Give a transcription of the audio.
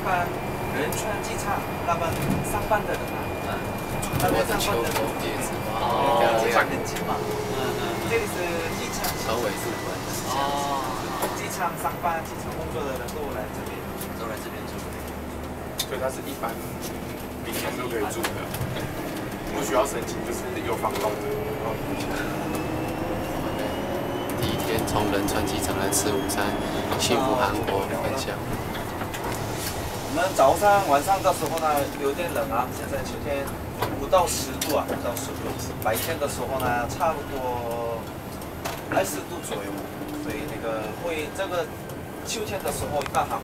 般仁川机场那边上班的人啊，那边上班的人，机场很近嘛。这里是机场， 首尾是关的。 机场上班、机场工作的人都来这边，住。 所以它是一般民众都可以住的，不需要申请，就是有房东的。 第一天从仁川机场来吃午餐，幸福韩国分享。 我们早上、晚上的时候呢，有点冷啊。现在秋天5到10度啊，5到10度。白天的时候呢，差不多20度左右。所以这个秋天的时候，一般